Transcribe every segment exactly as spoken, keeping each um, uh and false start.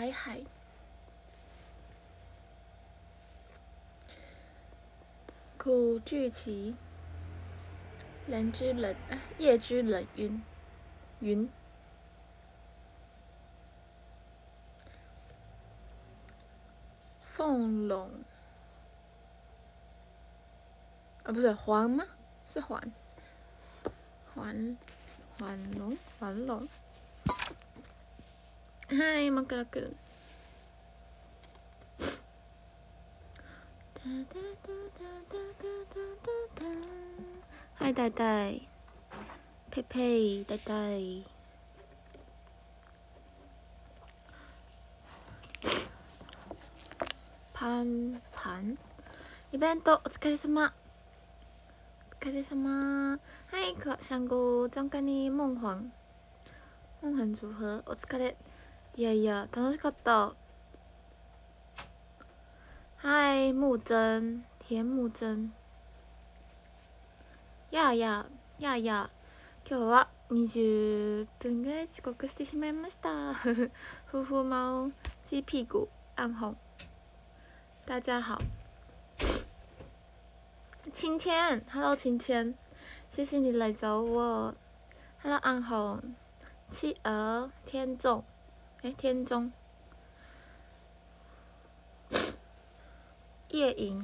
海海。苦聚齐，人之冷，啊，夜之冷云，云。凤龙，啊，不是环吗？是环，环，环龙，环龙。嗨，马格拉君。嗨，呆呆，佩佩，呆呆。パンパンイベントお疲れ様お疲れ様。はい香菇中華にモンハンモンハン组合お疲れ。いやいや楽しかった。はい木真田木真やあやあやあやあ今日はにじゅっぷんぐらい遅刻してしまいました。呼呼猫鸡屁股暗红。大家好，晴谦 ，Hello 晴谦，谢谢你来找我。Hello 暗红，企鹅天纵，哎天中，夜莺。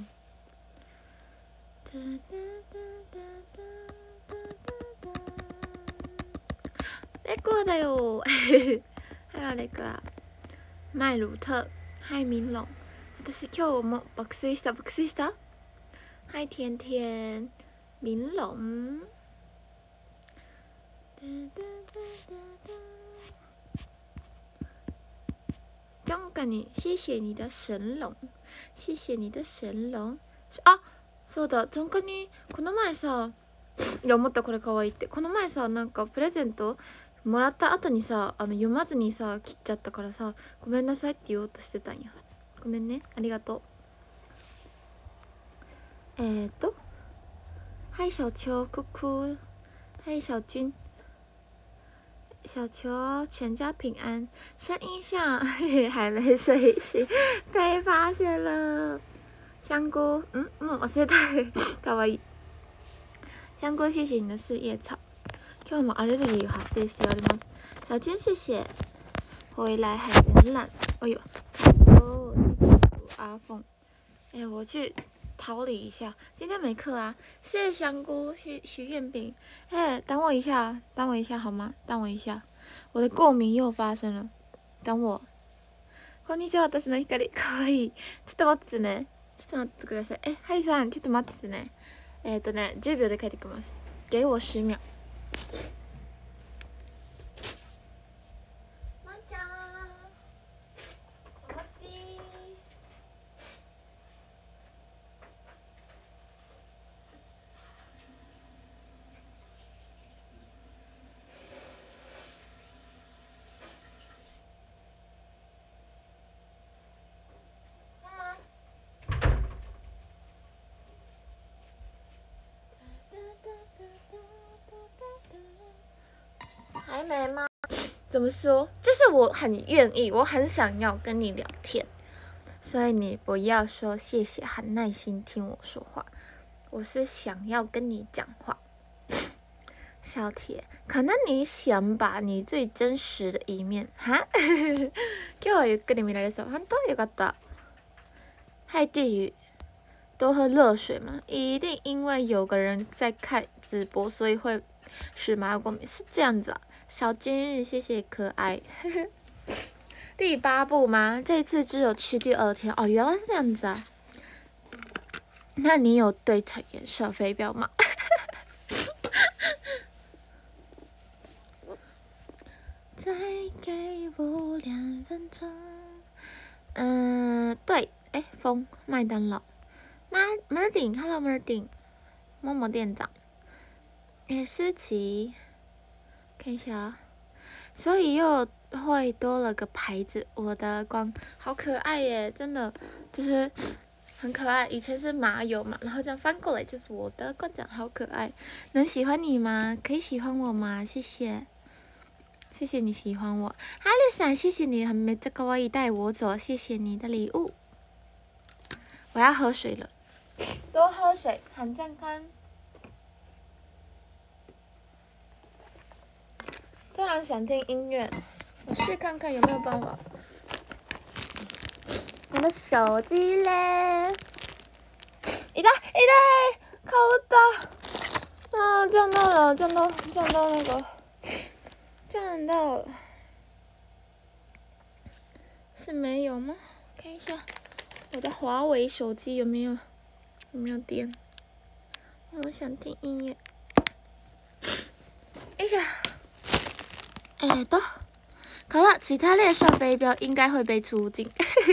レクアだよ。Hello レクア。麦鲁特，嗨明龙。私今日も爆睡した爆睡したはい甜甜明龙中華に谢谢你的神龍谢谢你的神龍あそうだ中華にこの前さいや思ったこれ可愛いってこの前さなんかプレゼントもらった後にさあの読まずにさ切っちゃったからさごめんなさいって言おうとしてたんやごめんねありがとう。えーと嗨小秋哭哭嗨小军小球全家平安声音像还没睡醒被发现了香菇嗯もう忘れたかわいい香菇谢谢你的四叶草今日もアレルギー発生しております小军谢谢回来海人懒哎呦哦阿凤哎我去逃离一下今天没课啊谢谢香菇许许愿饼哎等我一下等我一下好吗等我一下我的过敏又发生了等我こんにちは私の光かわいいちょっと待っててねちょっと待ってくださいえハリさんちょっと待っててねえっとねじゅうびょうで帰ってきます给我十秒まんちゃんお待ち还没吗？怎么说？就是我很愿意，我很想要跟你聊天，所以你不要说谢谢，很耐心听我说话。我是想要跟你讲话。小铁，可能你想把你最真实的一面哈。今日はゆっくり見られそう。本当よかった。嗨，地狱，多喝热水吗？一定因为有个人在看直播，所以会使麻油过敏，是这样子啊。小金，谢谢可爱。第八部吗？这一次只有去第二天哦，原来是这样子啊。那你有对陈妍射飞镖吗？再给我两分钟。嗯，对，哎，风麦当劳。Mar Merding，Hello Merding，默默店长。哎，思琪。看一下啊，所以又会多了个牌子，我的光好可爱耶，真的就是很可爱。以前是麻油嘛，然后这样翻过来就是我的馆长，好可爱。能喜欢你吗？可以喜欢我吗？谢谢， 谢谢你喜欢我，哈利伞，谢谢你很没这个可以带我走，谢谢你的礼物。我要喝水了，多喝水很健康。突然想听音乐，我试看看有没有办法。我的手机嘞，一袋一袋，看不到。啊，撞到了，撞到撞到那个，撞到了。是没有吗？看一下我的华为手机有没有有没有电。我想听音乐。一下。哎，都。好了，其他猎兽飞镖应该会被出境。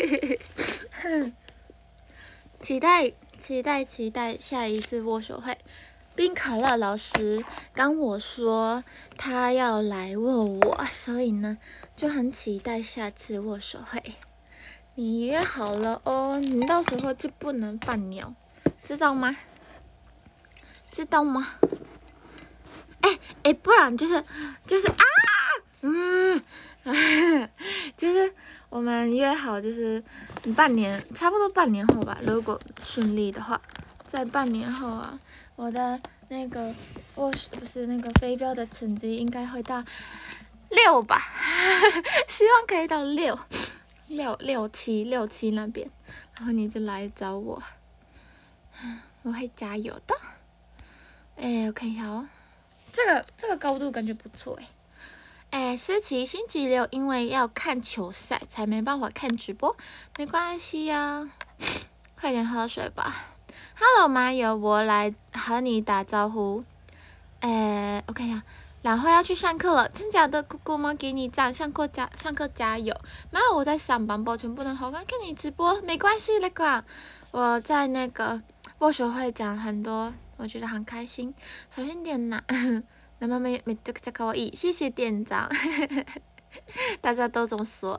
期待期待期待下一次握手会。冰可乐老师跟我说他要来问我，所以呢就很期待下次握手会。你约好了哦，你到时候就不能放鸟，知道吗？知道吗？哎哎，不然就是就是啊，嗯，就是我们约好，就是半年，差不多半年后吧，如果顺利的话，在半年后啊。我的那个握手不是那个飞镖的成绩应该会到六吧，希望可以到六六六七六七那边，然后你就来找我，我会加油的。哎，我看一下哦，这个这个高度感觉不错哎。哎，思琪星期六因为要看球赛才没办法看直播，没关系呀、啊，快点喝水吧。Hello， 麻油，我来和你打招呼。诶，我看一下，然后要去上课了，真假的？姑姑们给你赞，上课加上课加油。妈，我在上班，抱歉不能好看看你直播，没关系那个，我在那个握手会讲很多，我觉得很开心。小心点呐，那么没没这个可以，谢谢店长，大家都这么说。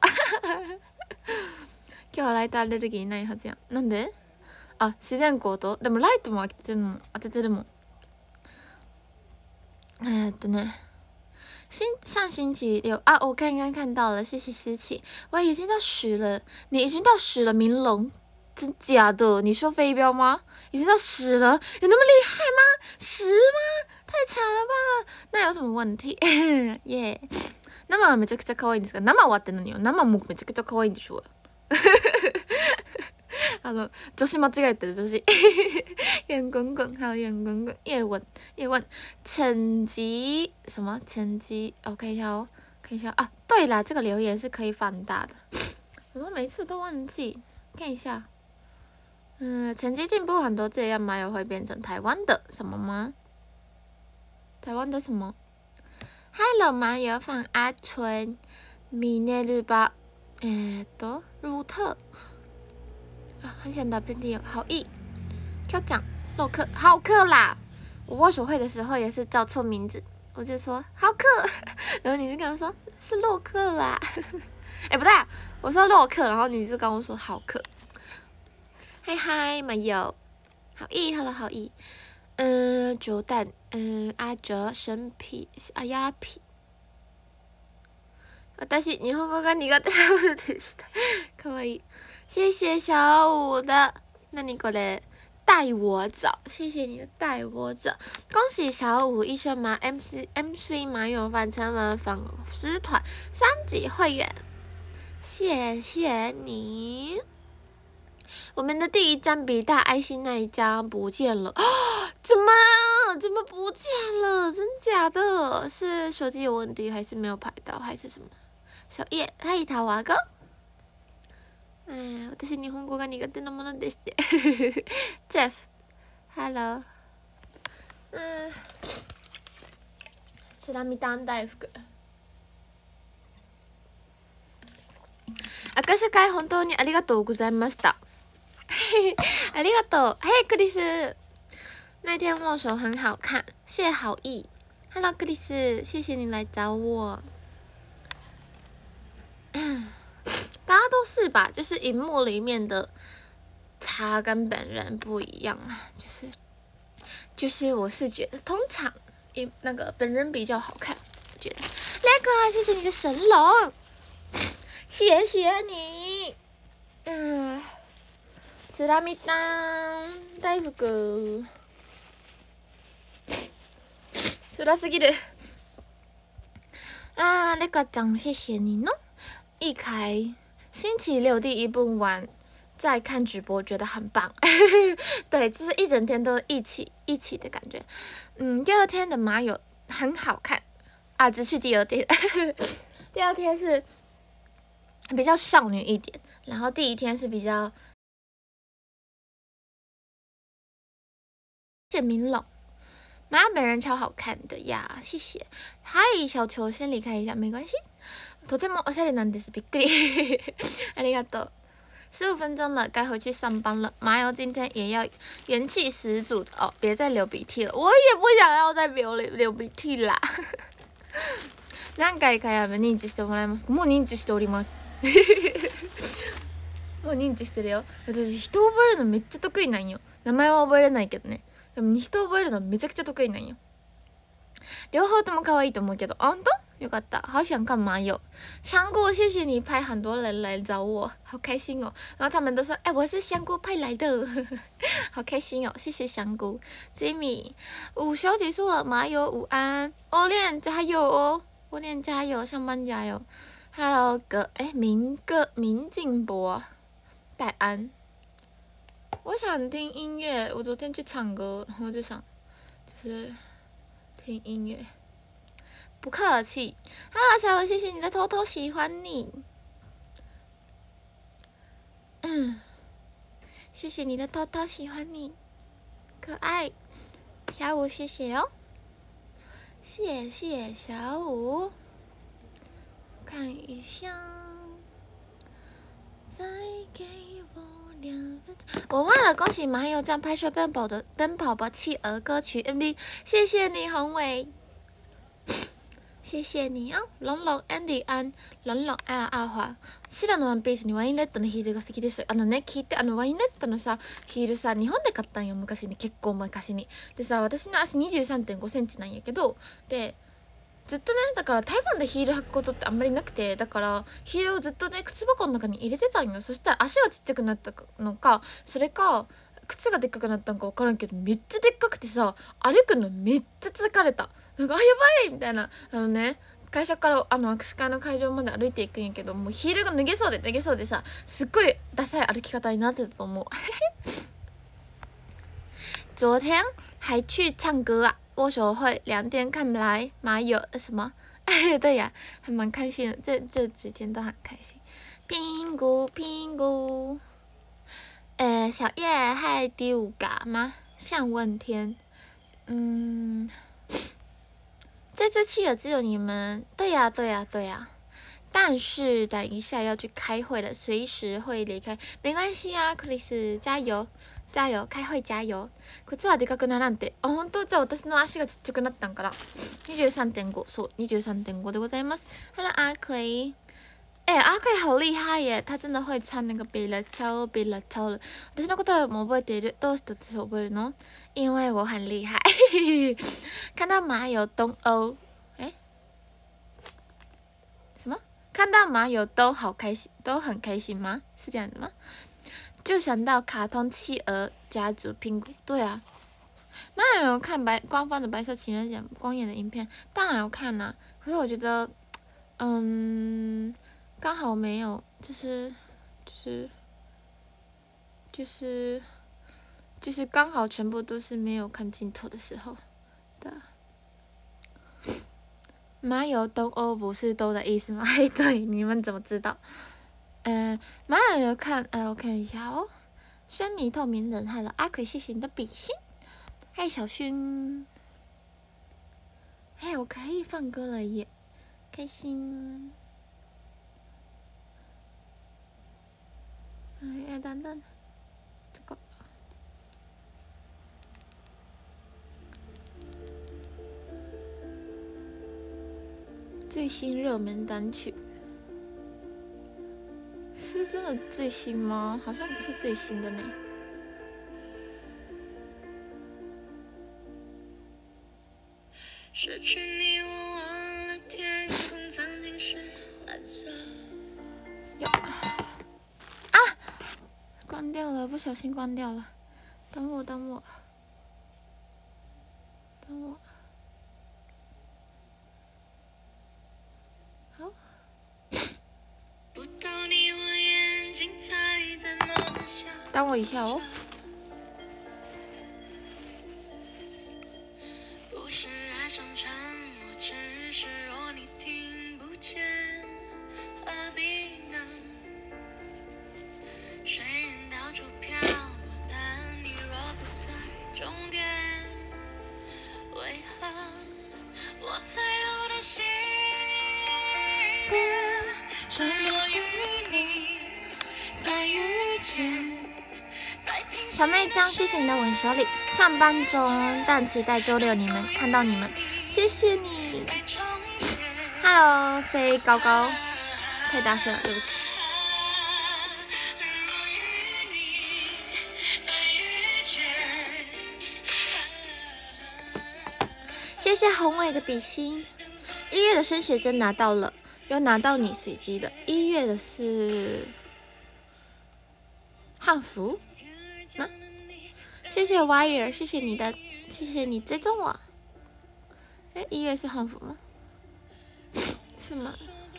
今日ライトアレルギーないはずやん。なんで？啊，自然光とでもライトも当ててるもん当ててるもん。哎的呢，星上星期六啊，我刚刚看到了，谢谢思琪，我已经到十了，你已经到十了，明龙，真假的？你说飞镖吗？已经到十了，有那么厉害吗？十吗？太强了吧？那有什么问题？耶、yeah 。生はめちゃくちゃ可愛いんですが、生はって何よ？生もめちゃくちゃ可愛いんでしょう。あの女子間違えてる女子。圆滚滚，还有圆滚滚，叶问叶问，成绩什么成绩？我看一下哦，看一下啊。对啦，这个留言是可以放大的。我们每次都忘记看一下。嗯，成绩进步很多，这样麻油会变成台湾的什么吗？台湾的什么 ？Hello， 麻油放阿春，ミネルバ，えっと鲁特。啊，很想打喷嚏，好意。Q 奖洛克浩克啦！我握手会的时候也是叫错名字，我就说浩克，然后你就跟我说是洛克啦。哎、欸，不对、啊，我说洛克，然后你就跟我说浩克。嗨嗨，麻油，好意，Hello，好意。嗯，九蛋，嗯，阿哲，神皮，阿亚皮。私日本語が苦手なものでした。可愛い。谢谢小五的，那你过来带我走，谢谢你的带我走，恭喜小五一生麻 M C M C 麻油饭成为粉丝团三级会员，谢谢你。我们的第一张比大爱心那一张不见了，怎么怎么不见了？真假的？是手机有问题，还是没有拍到，还是什么？小叶，はいたわが。哎，私日本語が苦手なものでして。Jeff， Hello。嗯，スラミタン大福。握手会本当にありがとうございました。ありがとう。嘿，克里斯，那天握手很好看，谢好意。Hello， 克里斯，谢谢你来找我。大家都是吧，就是荧幕里面的他跟本人不一样嘛，就是就是我是觉得通常一那个本人比较好看，我觉得个，谢谢你的神龙，谢谢你。嗯，つらみたん大福。辛すぎる。啊，那个讲谢谢你呢。一开星期六第一部完，再看直播觉得很棒。对，就是一整天都一起一起的感觉。嗯，第二天的马友很好看啊，只是第二天。第二天是比较少女一点，然后第一天是比较谢明龙。马本人超好看的呀，谢谢。嗨，小球先离开一下，没关系。とてもおしゃれなんです，びっくり。ありがとう。十五分钟了，该回去上班了。麻油今天也要元气十足的哦，别再流鼻涕了。我也不想要再流流鼻涕啦。何回かやめ認知してもらえますか？もう認知しております。もう認知してるよ。私人を覚えるのめっちゃ得意なんよ。名前は覚えれないけどね。でも人を覚えるのめちゃくちゃ得意なんよ。両方とも可愛いと思うけど，哦，有个的，好想看麻友香菇，谢谢你派很多人来找我，好开心哦。然后他们都说，哎、欸，我是香菇派来的，好开心哦，谢谢香菇。Jimmy， 午休结束了，麻友午安，欧练加油哦，欧练加油，上班加油。Hello 哥，哎、欸，明哥明静博，戴安，我想听音乐，我昨天去唱歌，然后就想就是听音乐。不客气，啊，小文，谢谢你的偷偷喜欢你，嗯，谢谢你的偷偷喜欢你，可爱，小五谢谢哦，谢谢小五，看一下，再给我两分，我忘了恭喜马友酱拍摄奔跑的奔跑吧企鹅歌曲 M V， 谢谢你宏伟。谢谢你啊，龙龍 Andy 安龍龍ああは白のワンピースにワインレッドのヒールが好きです。あのね聞いて、あのワインレッドのさヒールさ日本で買ったんよ、昔に、結構昔に。でさ、私の足 にじゅうさんてんごセンチなんやけど、でずっとね、だから台湾でヒール履くことってあんまりなくて、だからヒールをずっとね靴箱の中に入れてたんよ。そしたら足がちっちゃくなったのか、それか靴がでっかくなったんか分からんけど、めっちゃでっかくてさ、歩くのめっちゃ疲れた。なんかあやばいみたいな、あのね会社からあの握手会の会場まで歩いていくんやけど、もうヒールが脱げそうで脱げそうでさ、すっごいダサい歩き方になってたと思う。昨天还去唱歌啊，握手会两天看来马友什么？对呀，还蛮开心的，这这几天都很开心。评估评估，呃，小叶还第五嘎吗？向问天，嗯。这只企鹅只有你们，对呀对呀对呀，但是等一下要去开会了，随时会离开，没关系啊，克里斯加油加油，开会加油。靴はでかくならんて。あ、本当？じゃあ私の足がちっちゃくなったんかな。にじゅうさんてんご、そうにじゅうさんてんごでございます。Hello 阿奎，哎、欸，阿奎好厉害耶，他真的会唱那个比了超比了超了。私のことも覚えている？どうして私を覚えるの？因为我很厉害。看到马友东欧，哎、欸，什么？看到马友都好开心，都很开心吗？是这样子吗？就想到卡通企鹅家族评估，对啊。那有看白官方的白色情人节公演的影片？当然有看啦、啊。可是我觉得，嗯，刚好没有，就是就是就是就是刚好全部都是没有看镜头的时候的。马友东欧不是都的意思吗？嘿，对，你们怎么知道？呃，马友有看，呃，我看一下哦。深迷透明人，还有阿奎，谢谢你的比心。嗨，小薰。嘿，我可以放歌了耶，开心。哎，等等，这个最新热门单曲是真的最新吗？好像不是最新的呢。失去你，我忘了天空。 有啊，关掉了，不小心关掉了。等我，等我，等我。好。等我一下哦。小妹张，谢谢你的吻手礼。上班中，但期待周六你们看到你们，谢谢你。Hello， 飞高高，太大声了，对不起。谢谢宏伟的比心。一月的升学证拿到了，有拿到你随机的。一月的是汉服吗？谢谢 Wire， 谢谢你的，谢谢你追踪我。哎，一月是汉服吗？是吗？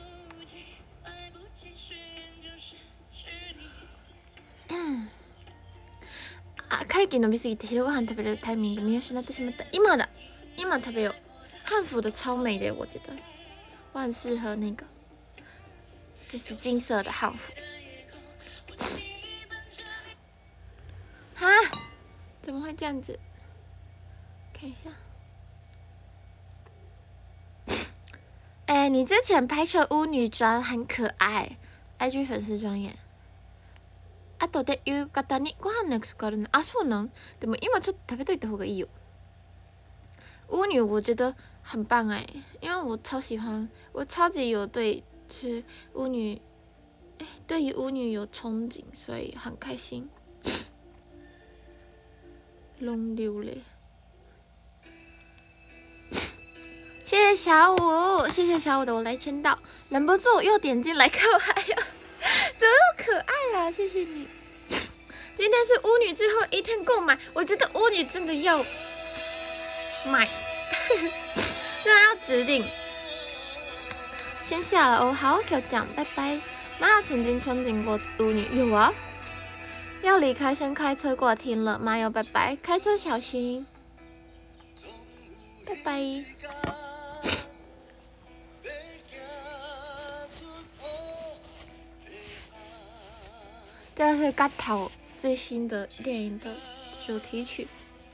嗯。あ、会議伸びすぎて昼ご飯食べるタイミング見失ってしまった。今だ。今食べよう。汉服的超美的，我觉得，我很适合那个，就是金色的汉服。啊？怎么会这样子？看一下。哎、欸，你之前拍摄巫女装很可爱 ，I G 粉丝专业。あとで夕方にご飯の約束あるの。あ、そうなん？でも今ちょっと食べといた方がいいよ。巫女我觉得很棒哎，因为我超喜欢，我超级有对吃巫女，哎，对于巫女有憧憬，所以很开心。龙溜嘞，谢谢小五，谢谢小五的我来签到，忍不住又点进来看我还有，怎么那么可爱啊！谢谢你。今天是巫女最后一天购买，我觉得巫女真的要买，真的要指定。先下了哦，好，就这样，拜拜。妈有曾经憧憬过巫女，有啊。要离开，先开车过听了，妈有拜拜，开车小心，拜拜。这是嘎头最新的电影的主题曲。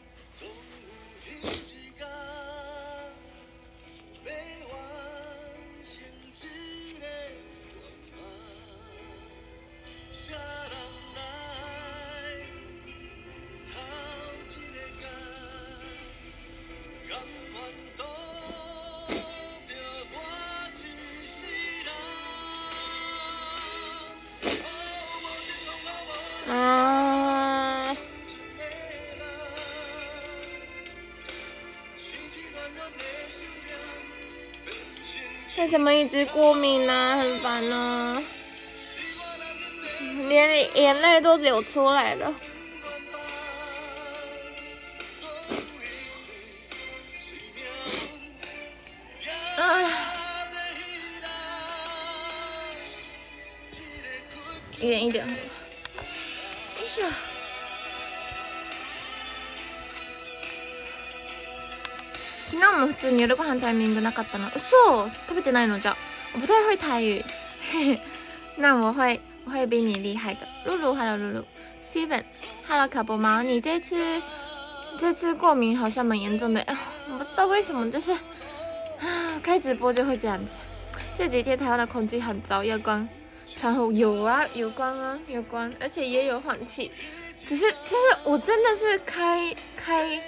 啊！为什么一直过敏呢、啊？很烦呢、啊，连眼泪都流出来了。啊！远一点。昨天も普通に夜ご飯タイミングなかったの。嘘，食べてないのじゃ。我不太会台语，嘿嘿。那我会，我会比你厉害的。露露 ，Hello 露露 ，Steven，Hello 可不猫，你这次这次过敏好像蛮严重的，我不知道为什么，就是啊，开直播就会这样子。这几天台湾的空气很糟，夜光窗户有啊，有光啊，有光，而且也有换气。只是，就是我真的是开开，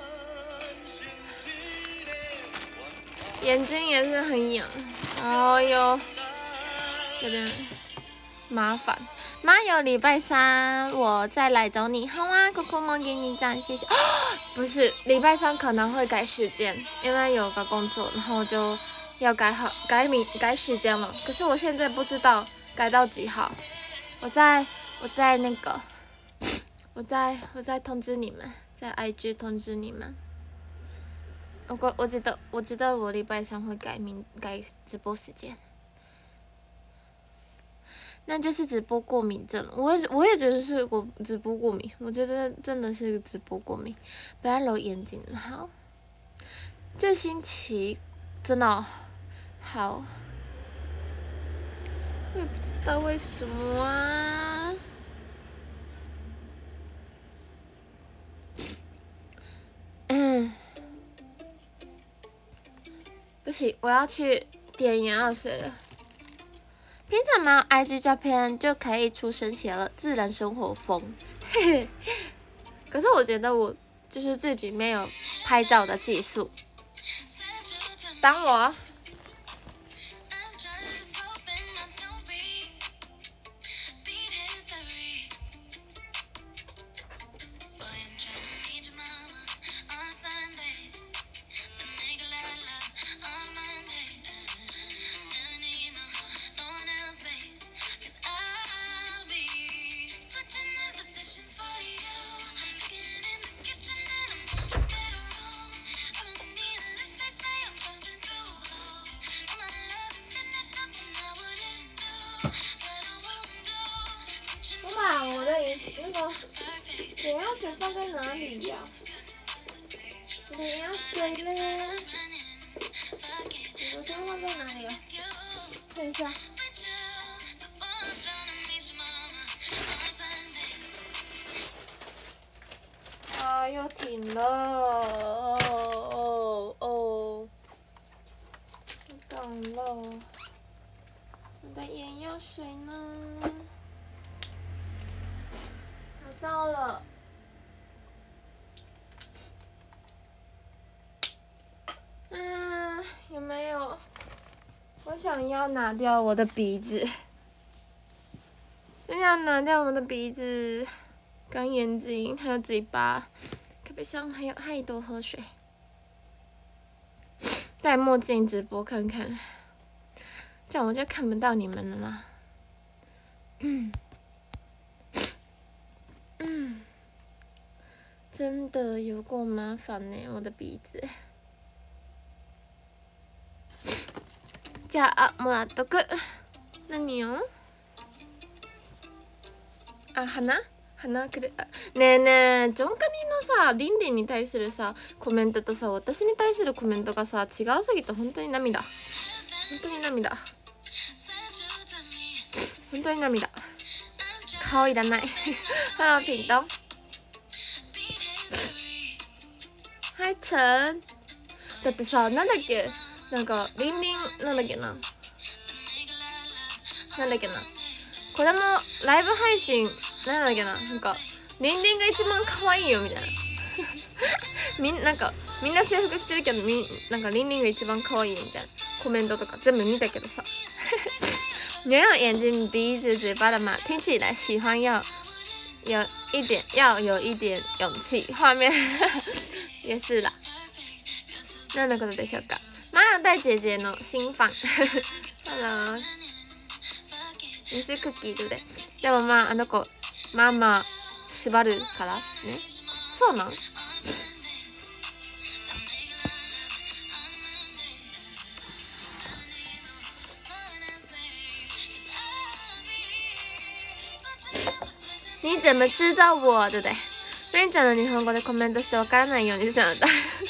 眼睛也是很痒，哎呦，有点麻烦。妈有礼拜三我再来找你，好啊，酷酷猫给你赞，谢谢。不是礼拜三可能会改时间，因为有个工作，然后就要改好改名改时间了，可是我现在不知道改到几号，我在我在那个我在我在通知你们，在 I G 通知你们。我我记得我记得我礼拜三会改名改直播时间，那就是直播过敏症了。我也我也觉得是我直播过敏，我觉得真的是直播过敏，不要揉眼睛。好，这星期真的、哦、好，我也不知道为什么啊。嗯。不行，我要去点眼药水了。平常没有 I G 照片就可以出生写了自然生活风，嘿嘿。可是我觉得我就是自己没有拍照的技术。当我。眼药水放在哪里呀、啊？眼药水嘞？我先放在哪里啊？看一下。啊，又停了！哦哦，我懂了。我的眼药水呢？找到了。嗯，有没有？我想要拿掉我的鼻子，我想拿掉我的鼻子、跟眼睛还有嘴巴。可不想还有还多喝水。戴墨镜直播看看，这样我就看不到你们了啦。嗯。嗯。真的有够麻烦呢，我的鼻子。じゃあもらっとく。何よ？あ、花？花くれ。ねえねえ、ジョンカニのさ、リンリンに対するさコメントとさ、私に対するコメントがさ違うすぎて本当に涙。本当に涙。本当に涙。顔いらない。ハローピントン。はいちゃん。だってさ、なんだっけ、なんかリンリンなんだっけな。なんだっけな。これもライブ配信なんだっけな、なんかリンリンが一番可愛いよみたいな。みんなんかみんな制服着てるけど、みなんかリンリンが一番可愛いみたいなコメントとか全部見たけどさ。没有眼睛、鼻子、嘴巴的嘛，听起来喜欢要有一点，要有一点勇气。画面也是啦。何のことでしょうか。マヤ大姐姐の新ファン。Hello。ミスクッキーどれ？でもまああの子まあまあ縛るからね。そうなん？你怎么知道我？对不对？レンちゃんの日本語でコメントしてわからないようにしてなんだ。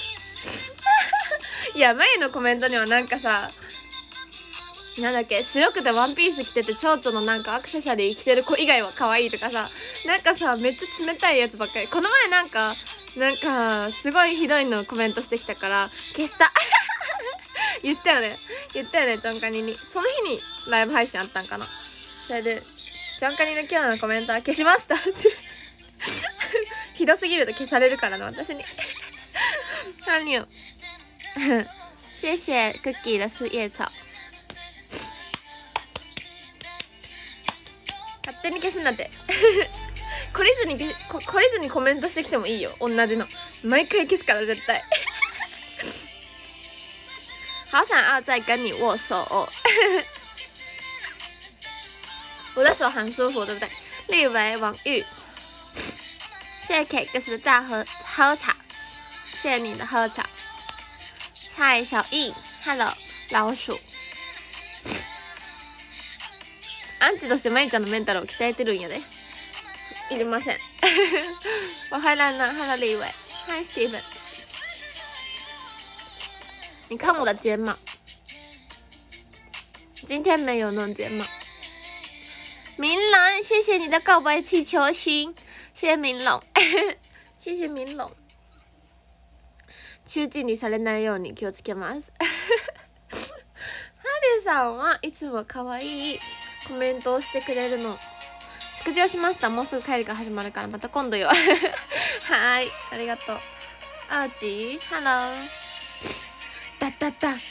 いや、メイのコメントにはなんかさ、なんだっけ、白くてワンピース着てて蝶々のなんかアクセサリー着てる子以外は可愛いとかさ、なんかさめっちゃ冷たいやつばっかり。この前なんかなんかすごいひどいのコメントしてきたから消した。言ったよね言ったよねジョンカニに。その日にライブ配信あったんかな。それでジョンカニの今日のコメントは消しましたって。ひどすぎると消されるからな私に。何よ。谢谢 Cookie 的四叶草。勝手に消すんだって。懲りずにこ懲りずにコメントしてきてもいいよ。同じの毎回消すから絶対。 好想要再跟你握手哦。我的手很舒服，对不对？立维、王玉，谢谢 K 哥的大喝喝茶，谢谢你的喝茶。嗨，小易 ，Hello， 老鼠。アンチとしてマイちゃんのメンタルを鍛えてるんやで。いりません。我回来了 ，Hello 立伟 ，Hi Steven。你看我的睫毛，今天没有弄睫毛。明龙，谢谢你的告白气球心，谢谢明龙，谢谢明龙。中心にされないように気をつけます。ハリさんはいつも可愛いコメントをしてくれるの。祝辞をしました。もうすぐ帰りが始まるからまた今度よ。はい、ありがとう。アーチー、ハロー。ダッダッダッ。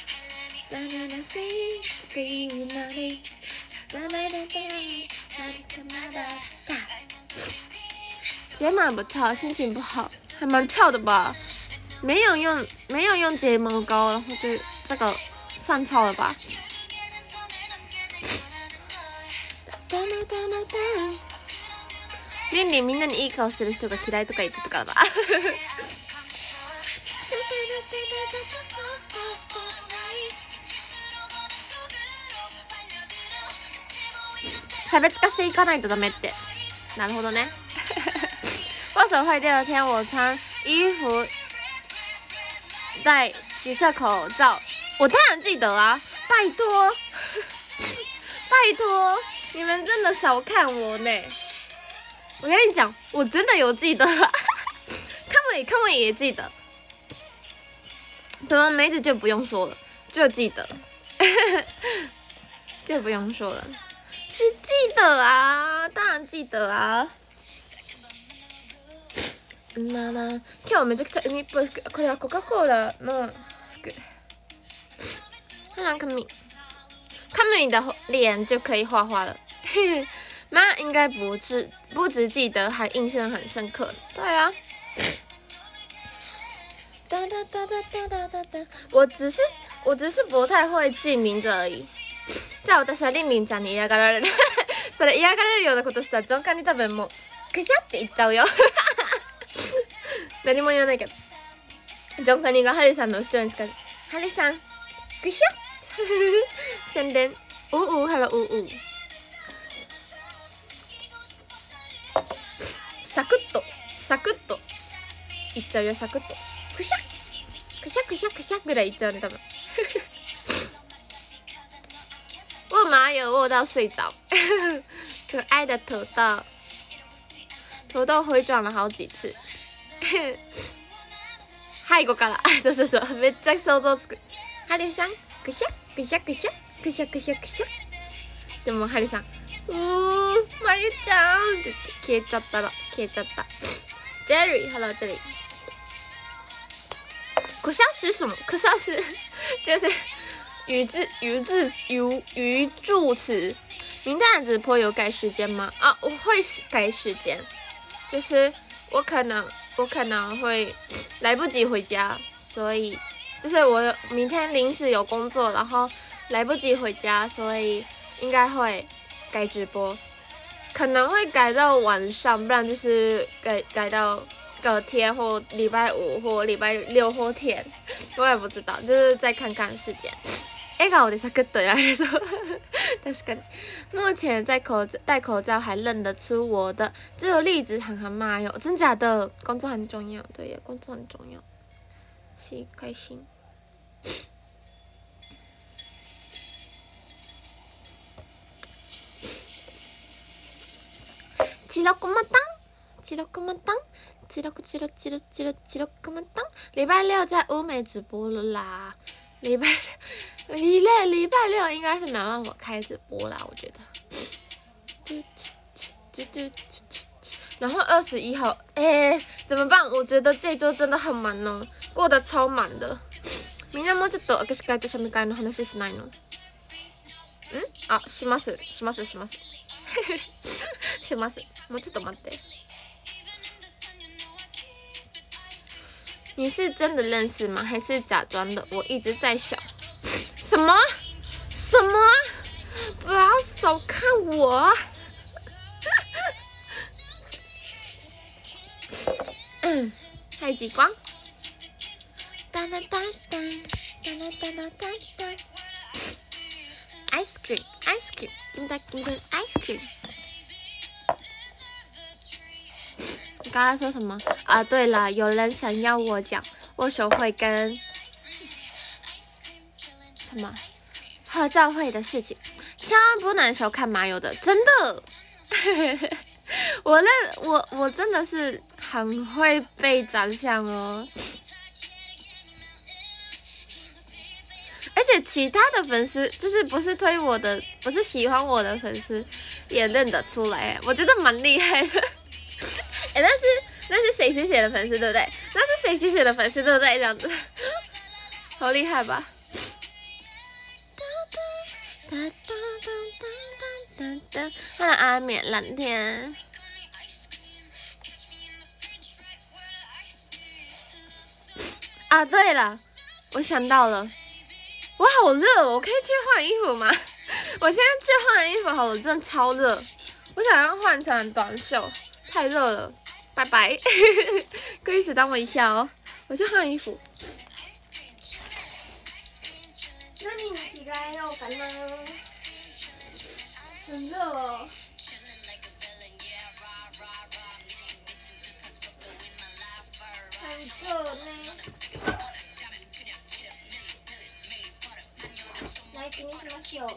睫毛不翘，心情不好，还蛮翘的吧？没有用，没有用睫毛膏，然后就这个算翘了吧？リンリンみんなにいい顔してる人が嫌いとか言ってたからだ。差別化していかないとダメって。なるほどね。握手会第二天我穿衣服戴橘色口罩，我当然记得啊，拜托，拜托，你们真的小看我呢。我跟你讲，我真的有记得，他们也他们也记得，怎么梅子就不用说了，就记得，就不用说了，是记得啊，当然记得啊。なな、今日めちゃくちゃ海っぽい服。これはコカ・コーラの服。看看米，看米的脸就可以画画了。妈应该不是不只记得，还印象很深刻。对啊。我只是我只是不太会記名字而已。じゃあ私はリンリンちゃんに嫌がられる。それ嫌がられるようなことしたらジョンカンに多分もうクシャって言っちゃうよ。何も言わないけど。ジョンカニがハリさんの後ろに近づいて、ハリさん、クシャ宣伝。うう、ハロうう。サクッと、サクッと。いっちゃうよ、サクッと。クシャクシャクシャクシャぐらいいっちゃうね、多分。我妈有握到睡着，可爱的土豆，土豆回转了好几次。背後から、そうそうそう、めっちゃ想像つく。ハリさん、くしゃくしゃくしゃくしゃくしゃくしゃ。でもハリさん、うー、まゆちゃんって消えちゃったら消えちゃった。ジェリー、Hello ジェリー。可是是什么？可是是就是语字语字语语助词。明天的直播有改时间吗？啊，我会改时间，就是我可能我可能会来不及回家，所以就是我明天临时有工作，然后来不及回家，所以应该会改直播，可能会改到晚上，不然就是改改到隔天或礼拜五或礼拜六或天，我也不知道，就是再看看时间。笑顔でサクッとやられそう。確かに。目前在口戴口罩还认得出我的，只有栗子涵涵妈哟，真假的？工作很重要，对呀，工作很重要。是开心。チロクマタン，チロクマタン，チロクチロチロチロチロクマタン。礼拜六在乌美直播了啦，礼拜礼拜礼拜六应该是没办法开直播啦，我觉得。然后二十一号，哎、欸，怎么办？我觉得这周真的很忙哦，过得超忙的。みんなもうちょっと握手会と写メ会の話しないの？ん？あ、します、します、します。します。もうちょっと待って。你是真的认识吗？还是假装的？我一直在想。 什么？什么？不要少看我！嗯，太极光。哒哒哒哒哒哒哒哒哒哒。Ice cream, ice cream, give that, give that ice cream。你刚才说什么啊？对了，有人想要我讲握手会跟什么合照会的事情，千万不能收看麻油的，真的。我认我我真的是很会背长相哦，而且其他的粉丝就是不是推我的，不是喜欢我的粉丝也认得出来，我觉得蛮厉害的。哎、欸，那是那是谁谁谁的粉丝对不对？那是谁谁谁的粉丝对不对？这样子，好厉害吧？他的阿冕蓝天。啊，对了，我想到了，我好热，我可以去换衣服吗？我现在去换衣服好了，真的超热，我想要换成短袖，太热了，拜拜。可以只等我一下哦，我去换衣服。那你起来让我烦了，很热哦。很热呢。来，给你什么酒？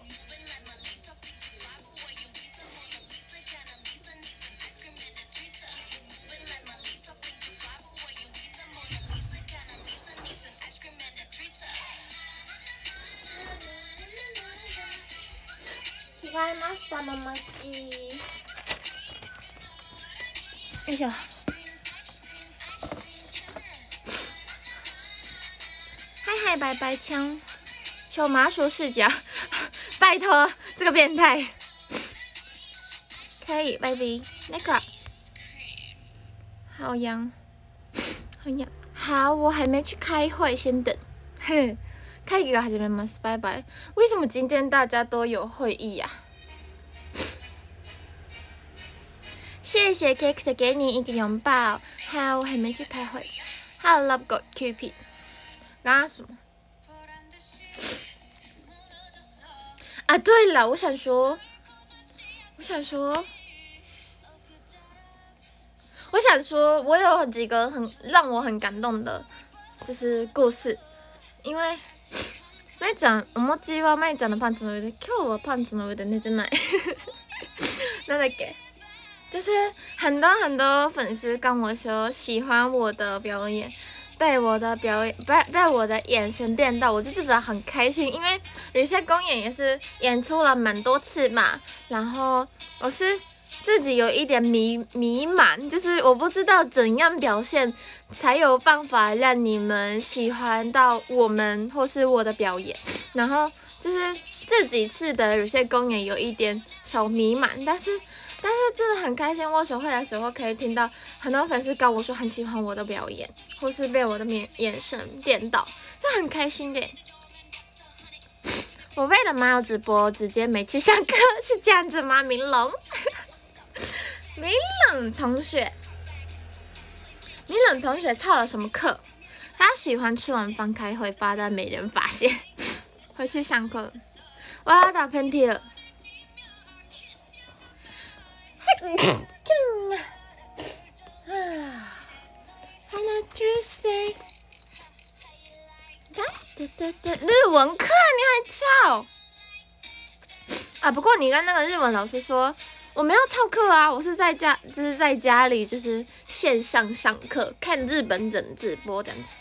違いました、ママチ。よいしょ。嗨嗨，白白枪，求麻薯视角，拜托，这个变态。可以 ，baby， 那个。好痒，好痒。好，我还没去开会，先等。嘿。会議が始めます，拜拜。为什么今天大家都有会议呀、啊？谢谢 Kix 给你一个拥抱。好，我还没去开会。Hello Love God Cupid。刚刚什么？啊，对了，我想说，我想说，我想说，我有几个很让我很感动的，就是故事，因为。麦ちゃん、お餅は麦ちゃんのパンツの上で、今日はパンツの上で寝てない。なんだっけ？就是很多很多粉丝跟我说喜欢我的表演，被我的表演被被我的眼神电到，我就觉得很开心，因为有些公演也是演出了蛮多次嘛，然后我是自己有一点迷迷茫，就是我不知道怎样表现才有办法让你们喜欢到我们或是我的表演，然后就是这几次的有些公演有一点小迷茫，但是但是真的很开心，握手会的时候可以听到很多粉丝跟我说很喜欢我的表演，或是被我的眼眼神电到，就很开心的。我为了马友直播直接没去上课，是这样子吗？明龙。明冷同学，明冷同学翘了什么课？他喜欢吃完饭开会发，但没人发现。回去上课，我要打喷嚏了。Hello Juicy， 日文课你还翘？啊，不过你跟那个日文老师说。我没有翘课啊，我是在家，就是在家里，就是线上上课，看日本人直播这样子。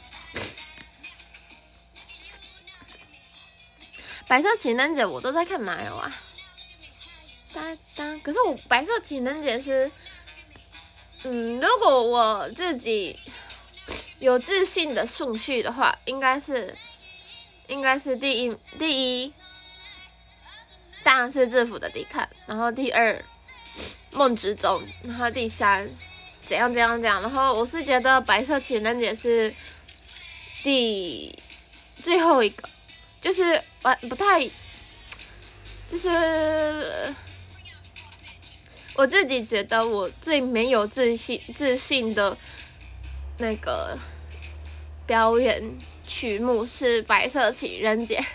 白色情人节我都在看麻油啊，当当，可是我白色情人节是，嗯，如果我自己有自信的顺序的话，应该是，应该是第一第一，当然是制服的抵抗，然后第二。梦之中，然后第三，怎样怎样怎样，然后我是觉得白色情人节是第最后一个， 就是我不太，就是我自己觉得我最没有自信自信的那个表演曲目是《白色情人节》。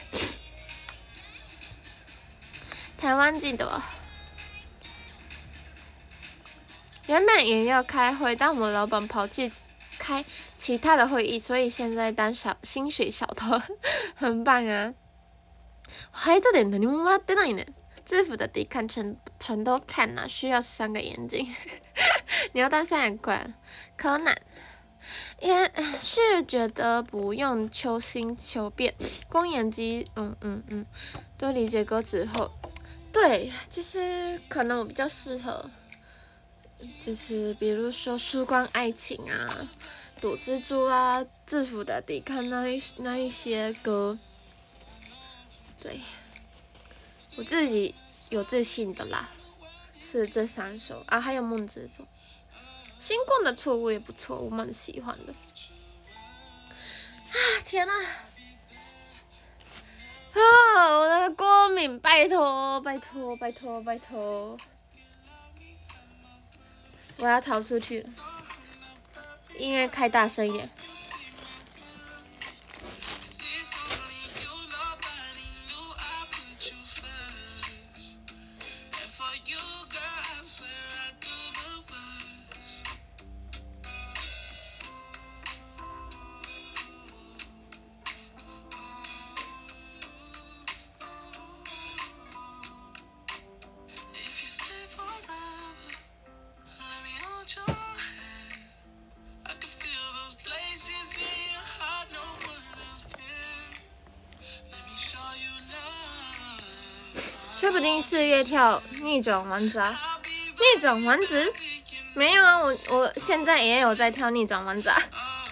台湾记得，原本也要开会，但我老板跑去开其他的会议，所以现在当小薪水小偷，很棒啊！ハイトで何ももらってないね。制服的底看全全都看了、啊，需要三个眼睛。你要当三眼怪，柯南也是觉得不用求新求变，光演技，嗯嗯嗯，都理解歌词后。对，就是可能我比较适合，就是比如说《曙光爱情》啊、《赌蜘蛛》啊、《制服的抵抗》那一那一些歌，对，我自己有自信的啦，是这三首啊，还有《梦之中》，《星光的错误》也不错，我蛮喜欢的。啊，天哪！啊！我的过敏，拜托，拜托，拜托，拜托！我要逃出去了，音乐开大声一点。说不定四月跳逆转丸子啊！逆转丸子没有啊，我我现在也有在跳逆转丸子啊。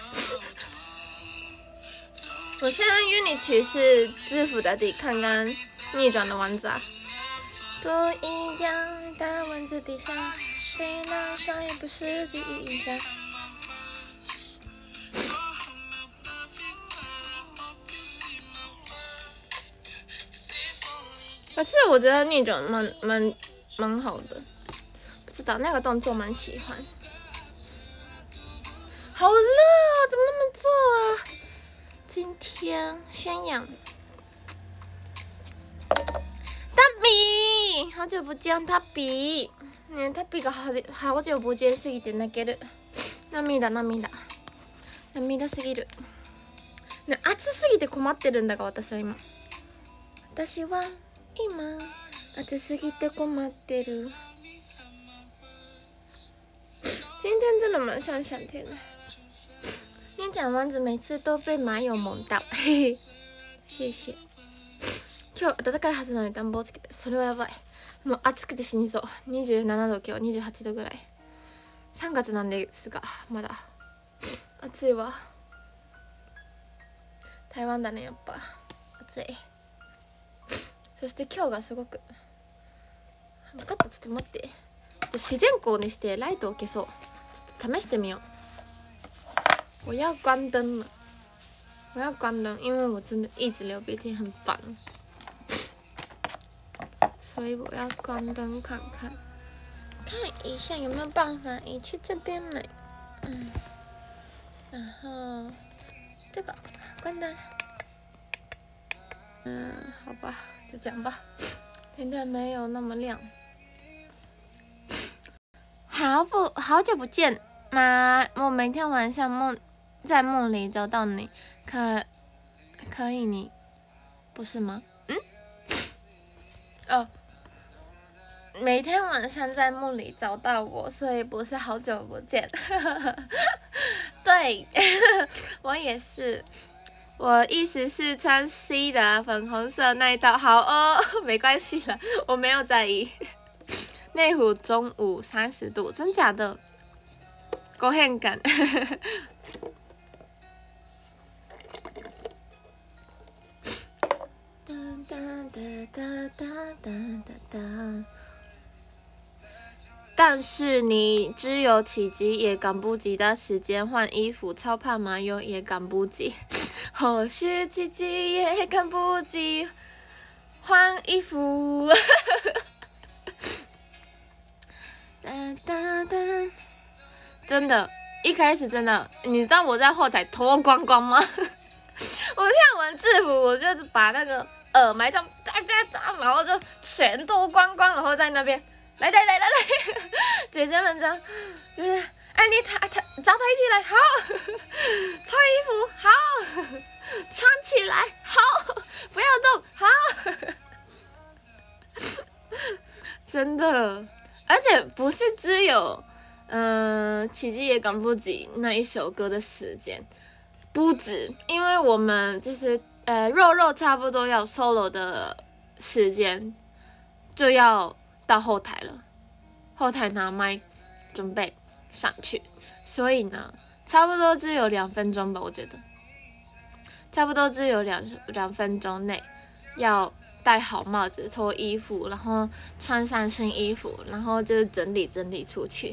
我现在约你曲是制服的抵抗跟逆转的丸子啊。不一样，大丸子底下，谁拿上也不是第一印象。可是我觉得逆转蛮蛮蛮好的，不知道那个动作蛮喜欢。好热啊，怎么那么热啊？今天宣扬大比，好久不见大比，ね大比が好久不見すぎて泣ける。涙涙涙すぎる。ね暑すぎて困ってるんだが私は今。私は。今暑すぎて困ってる。今天真的蛮像夏天的。逆转丸子每次都被马友萌到，嘿嘿，谢谢。今日暖かいはずなのに暖房つけてる。それはやばい。もう暑くて死にそう。にじゅうななど今日にじゅうはちどぐらい。さんがつなんですがまだ暑いわ。台湾だねやっぱ暑い。そして今日がすごく分かった。ちょっと待って、ちょっと自然光にしてライトを消そう。ちょっと試してみよう。我要关灯了，我要关灯，因为我真的一直流鼻涕，很烦，所以我要关灯看看，看一下有没有办法移去这边来。嗯，然后这个关灯。嗯，好吧。就这样吧，天天没有那么亮。好不好久不见，妈！我每天晚上梦在梦里找到你，可可以你不是吗？嗯？哦，每天晚上在梦里找到我，所以不是好久不见。对，我也是。我意思是穿 C 的粉红色那一套，好哦，没关系了，我没有在意。内湖中午三十度，真假的？够很感。但是你只有起急也赶不及的时间换衣服，超怕麻油也赶不及。 或许自己也赶不及换衣服。哒哒哒，真的，一开始真的，你知道我在后台脱光光吗？我跳完制服，我就是把那个耳麦这样扎扎扎，然后就全脱光光，然后在那边来来来来来，姐姐们这样，就是哎你抬抬脚抬起来，好，穿衣服好，穿起来好，不要动好，真的，而且不是只有嗯《奇迹也赶不及》那一首歌的时间。不止，因为我们就是呃肉肉差不多要 solo 的时间，就要到后台了，后台拿麦准备上去，所以呢，差不多只有两分钟吧，我觉得，差不多只有两两分钟内要戴好帽子、脱衣服，然后穿上新衣服，然后就是整理整理出去，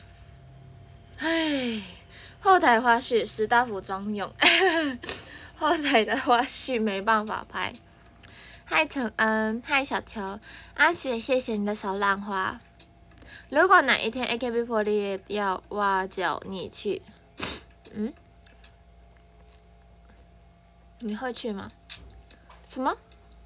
唉。后台花絮师大服装用，后台的花絮没办法拍。嗨陈恩，嗨小球，阿雪，谢谢你的小浪花。如果哪一天 A K B四十八 要挖角你去，嗯，你会去吗？什么？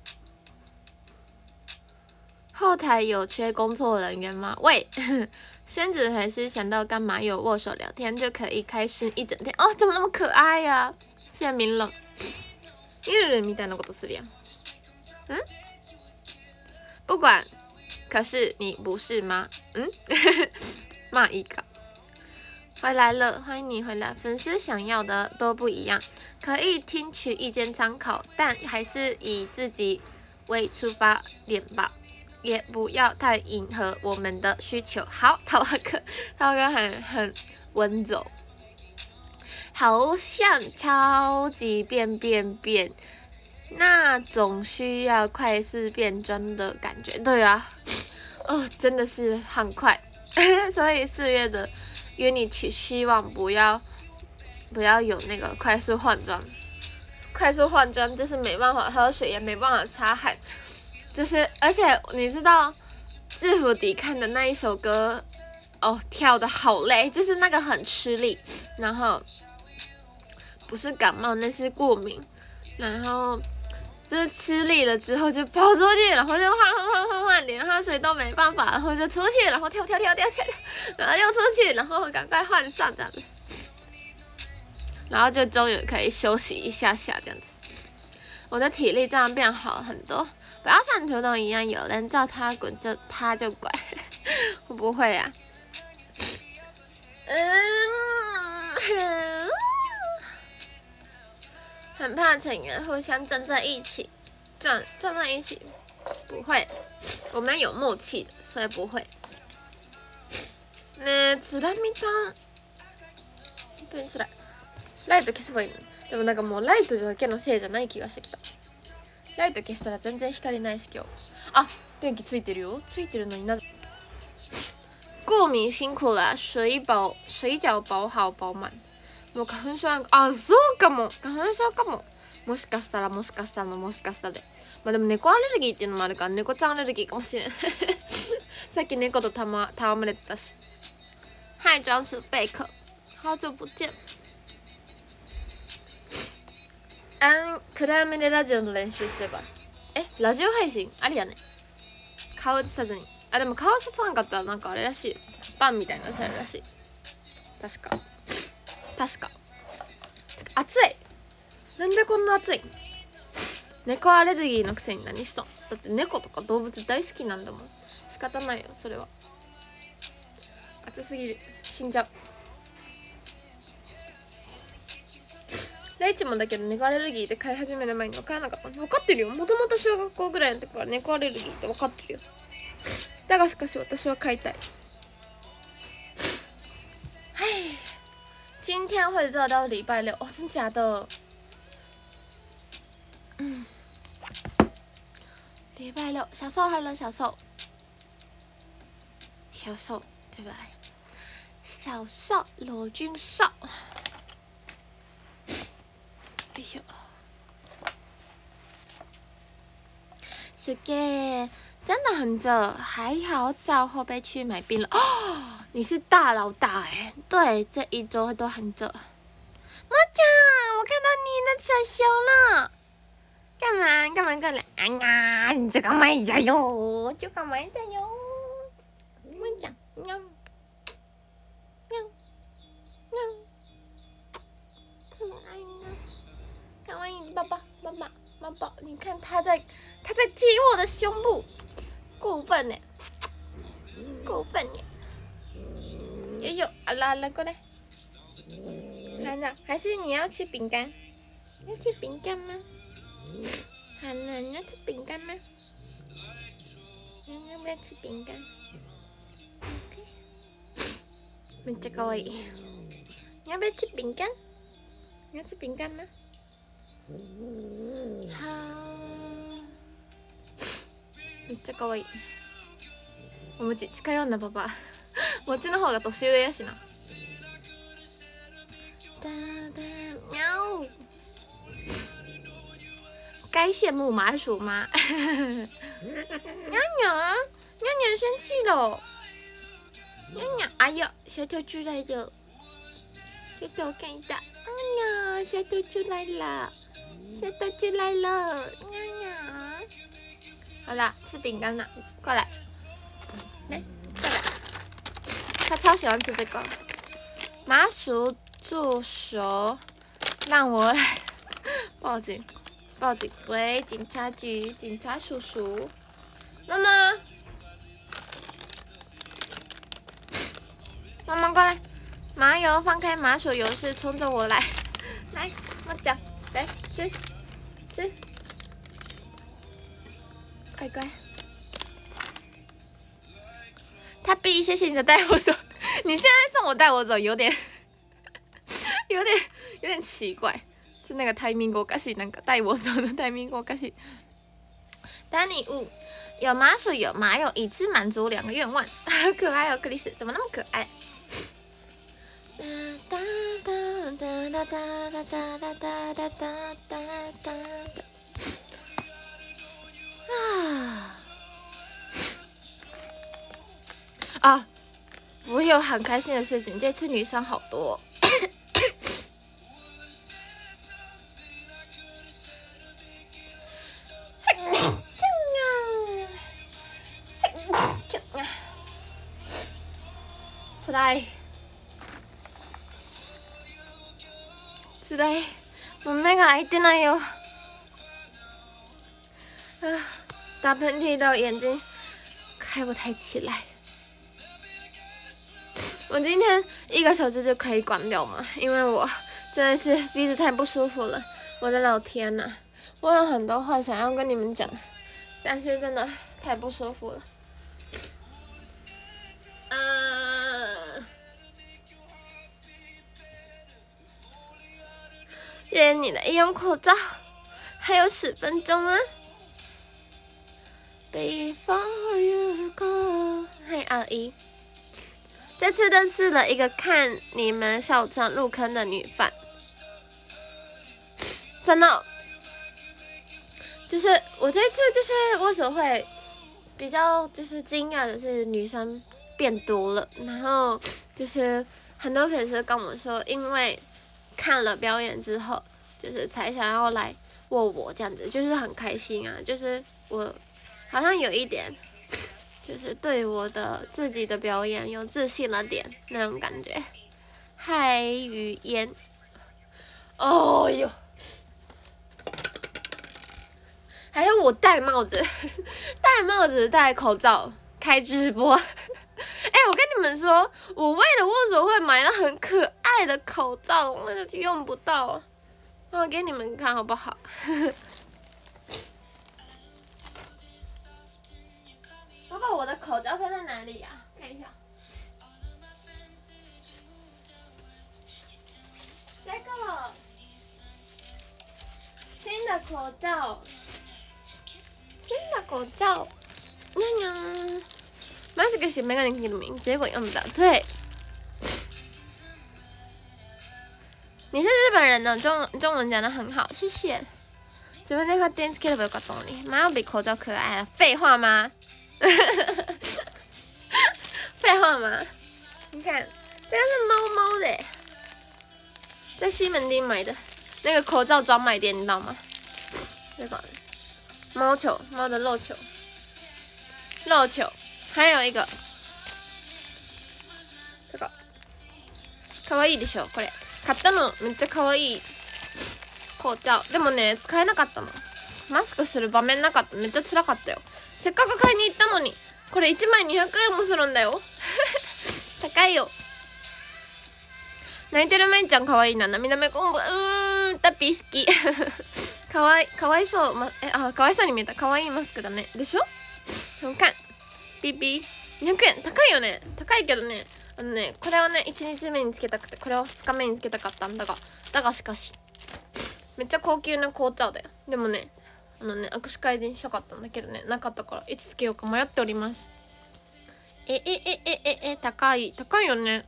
后台有缺工作人员吗？喂。仙子还是想到干嘛有握手聊天就可以开心一整天哦，怎么那么可爱呀、啊？现在明了，いるみたいなことするやん。嗯，不管，可是你不是吗？嗯，骂一个。回来了，欢迎你回来。粉丝想要的都不一样，可以听取意见参考，但还是以自己为出发点吧。也不要太迎合我们的需求。好，桃花哥，桃花哥很很温柔，好像超级变变变那种需要快速变装的感觉。对啊，哦，真的是很快，所以四月的约你曲希望不要不要有那个快速换装，快速换装就是没办法喝水，也没办法擦汗。就是，而且你知道制服抵抗的那一首歌，哦，跳的好累，就是那个很吃力，然后不是感冒，那是过敏，然后就是吃力了之后就跑出去，然后就换换换换换，连喝水都没办法，然后就出去，然后跳跳跳跳跳跳，然后又出去，然后赶快换上这样子，然后就终于可以休息一下下这样子，我的体力这样变好很多。不要像土豆一样，有人叫他滚就他就滚，会不会啊？嗯，很怕成员互相站在一起，站站在一起，不会，我们有默契的，所以不会。ねえ、つらみたん。本当につらい。ライト消せばいいの。でもなんかもうライトだけのせいじゃない気がしてきた。ライト消したら全然光ないし今日。啊，电気ついてるよ。ついてるのにな。过敏辛苦了，水饱水饺饱好饱满。もう花粉症なんかあそうかも花粉症かも。もしかしたらもしかしたらのもしかしたで。まあでも猫アレルギーっていうのもあるから猫ちゃんアレルギーかもしれん。さっき猫とたま戯れてたし。嗨，专属贝壳，好久不见。暗暗めでラジオの練習すれば。え、ラジオ配信ありやね。顔映さずに。あ、でも顔映さなかったらなんかあれらしい。パンみたいなのされるらしい。確か。確か。暑い。なんでこんな暑い？猫アレルギーのくせに何したん？だって猫とか動物大好きなんだもん。仕方ないよ、それは。暑すぎる。死んじゃう。レイチもだけど猫アレルギーで飼い始める前に分からなかった。分かってるよ。もともと小学校ぐらいの時から猫アレルギーって分かってるよ。だがしかし私は飼いたい。唉，今天会热到礼拜六哦，真假的？嗯，礼拜六，小瘦，Hello，小瘦，小瘦，对不对？小瘦，罗君瘦。 哎呦，小姐，真的很热，还好找后背去买冰了。哦，你是大老大哎、欸，对，这一周都很热。妈讲，我看到你的小熊了，干嘛干嘛过来？哎呀，你这个买家哟，这个买家哟。妈讲，喵喵喵。可爱呢，可爱你抱抱抱抱抱抱，你看他在他在踢我的胸部，过分呢，过分呢。悠悠，啊啦啦过来，韩娜，还是你要吃饼干？要吃饼干吗？韩娜，你要吃饼干吗？你要不要吃饼干？めっちゃ可愛い。你要不要吃饼干？你要吃饼干吗？好，めっちゃ可愛い。お餅近寄んなパパ。餅の方が年上やしな。哒哒喵。该羡慕麻薯吗？娘娘，娘娘生气了。娘娘，哎呦，小偷出来了！小偷看一下。哎呀，小偷出来了，小偷出来了，娘娘。好啦，吃饼干了，过来，来，过来。他超喜欢吃这个麻薯助手，让我来报警，报警！喂，警察局，警察叔叔，妈妈，妈妈过来。麻油，放开麻薯油是冲着我来，来，我讲，来吃，吃，乖乖。他逼，谢谢你的带我走，你现在送我带我走有点，有点有点奇怪，是那个タイミングおかしい，那个带我走的タイミングおかしい。当礼物有麻薯有麻油，一次满足两个愿望，好可爱哦，克里斯怎么那么可爱？哒哒哒哒哒哒哒哒哒哒哒哒哒啊啊！我有很开心的事情，这次女生好多。辛い。辛い。もう目が開いてないよ。啊，打喷嚏到眼睛开不太起来。我今天一个小时就可以关掉嘛，因为我真的是鼻子太不舒服了。我的老天呐，我有很多话想要跟你们讲，但是真的太不舒服了。啊！谢谢你的医用口罩，还有十分钟啊。Before you go， 嘿阿姨，这次认识了一个看你们小城入坑的女fan，真的，就是我这次就是为什么会比较就是惊讶的是女生变多了，然后就是很多粉丝跟我说，因为看了表演之后，就是才想要来问我这样子，就是很开心啊，就是我好像有一点，就是对我的自己的表演有自信了点那种感觉。嗨，语言，哦哟，还有我戴帽子，戴帽子戴口罩开直播。哎、欸，我跟你们说，我为了握手会买了很可爱的口罩，我那个用不到，我给你们看好不好？爸爸，我的口罩放在哪里呀、啊？看一下。这个新的口罩，新的口罩，娘娘。マスクしてメガネかける名，结果用不到。对， 你是日本人的中中文讲的很好，谢谢。自分で勝手につければよかったのに。哪有比口罩可爱啊？废话吗？废话吗？你看，这个是猫猫的，在西门町买的那个口罩专卖店，你知道吗？这个猫球，猫的肉球，肉球，还有一个这个，可愛いでしょこれ。買ったのめっちゃ可愛い紅茶。でもね使えなかったの。マスクする場面なかった。めっちゃ辛かったよ。せっかく買いに行ったのに。これいちまいにひゃくえんもするんだよ。高いよ。泣いてるめんちゃん可愛いな。涙目昆布。うーんタピー好き。かわいかわいそう、ま、えあかわいそうに見えた。可愛いマスクだね。でしょ。そうかんピーピーにひゃくえん高いよね。高いけどね、あのねこれをねいちにちめにつけたくて、これをふつかめにつけたかったんだがだがしかしめっちゃ高級な紅茶だよ。でもねあのね握手会でしたかったんだけどねなかったからいつつけようか迷っております。ええええええ高い高いよね。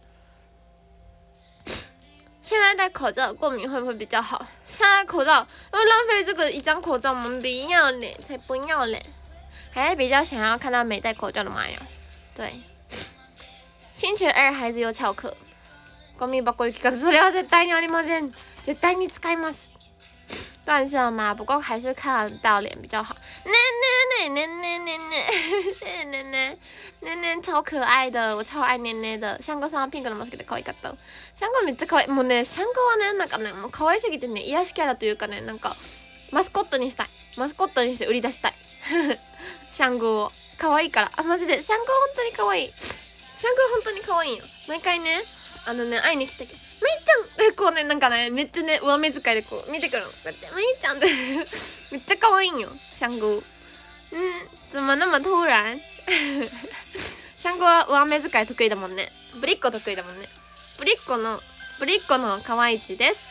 现在戴口罩过敏会不会比较好？现在口罩因为浪费这个一张口罩，我们不要嘞，才不要嘞，还是比较想要看到没戴口罩的妈呀。对，星期二孩子有翘课。ゴミ箱行き方それは絶対にありません。絶対に使います。断舍嘛，不过还是看到脸比较好。奶奶奶奶奶奶奶，谢谢奶奶，奶奶超可愛的，我超愛奶奶的。シャンゴさんはピンクのマスクで可愛かった。シャンゴめっちゃ可愛い。もうね、シャンゴはね、なんかね、もう可愛すぎてね、癒しキャラというかね、なんかマスコットにしたい。マスコットにして売り出したい。シャンゴを可愛いから。あ、マジでシャンゴ本当に可愛い。シャンゴ本当に可愛いよ。毎回ね、あのね、会いに来たけど。めいちゃんこうねなんかねめっちゃね上目遣いでこう見てくるのこうやってめいちゃんってめっちゃ可愛いんよシャンゴ。うん怎么那么突然シャンゴは上目遣い得意だもんね。ぶりっ子得意だもんね。ぶりっ子のぶりっ子の可愛いちです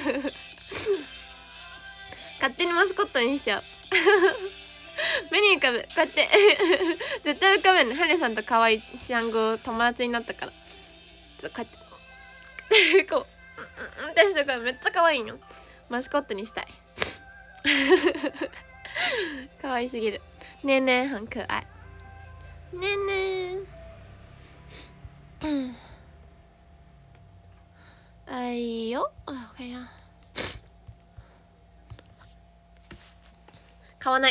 勝手にマスコットにしちゃう目に浮かぶこうやって絶対浮かべるね。ハネさんと可愛いシャンゴ友達になったからこうやってこううんってしてるからめっちゃ可愛いんよ。マスコットにしたい可愛すぎる。ねえねえ很可愛。ねえねえ哎呦あ、我看一下買わない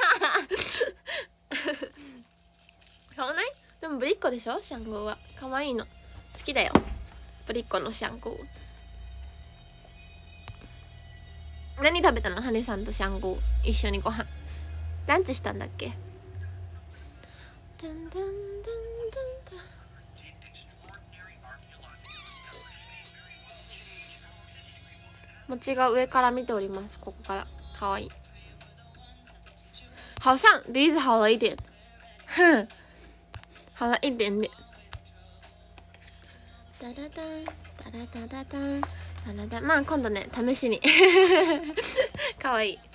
買わない。でもぶりっ子でしょシャンゴは。可愛いの好きだよ。ぶりっ子のシャンゴ。何食べたの？ハネさんとシャンゴ一緒にご飯ランチしたんだっけ？餅が上から見ております。ここからかわいい。好像鼻子好了一点，哼，好了一点点。ダダダンダダダダダンダダダン。まあ今度ね試しにかわいい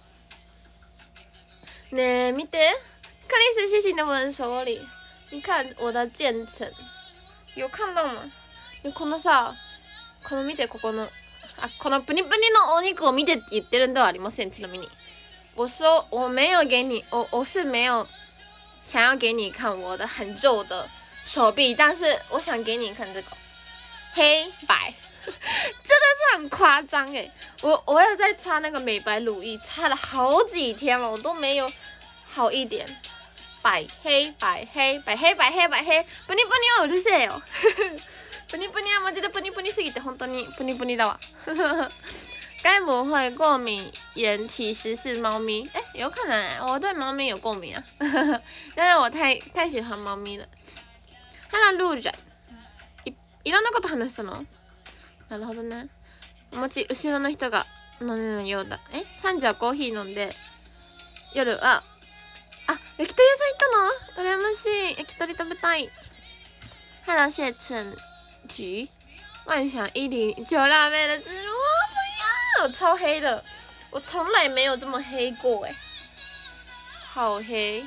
ねえ見て。克里斯谢谢你的吻手礼。你看我的渐层有看到吗？このさこの見てここのあこのプニプニのお肉を見てって言ってるんではありません。ちなみに我说我没有给你我我是没有想要给你看我的很肉的手臂，但是我想给你看这个黑白真的是很夸张哎！我我要再擦那个美白乳液，擦了好几天了，我都没有好一点。白黑白黑白黑白黑白黑プニプニはうるせえよプニプニはマジでプニプニすぎて本当にプニプニだわ该不会过敏源其实是猫咪？哎，有可能哎，我对猫咪有过敏啊但是我太太喜欢猫咪了。Hello ルージャいいろんなこと話したの？なるほどね。お餅後ろの人が飲んでるようだ。えさんじはコーヒー飲んで夜ああ焼き鳥屋さん行ったの？羨ましい。焼き鳥食べたい。Hello 谢成菊万想一零九辣妹的之路，不要，我超黑的，我从来没有这么黑过哎，好黑。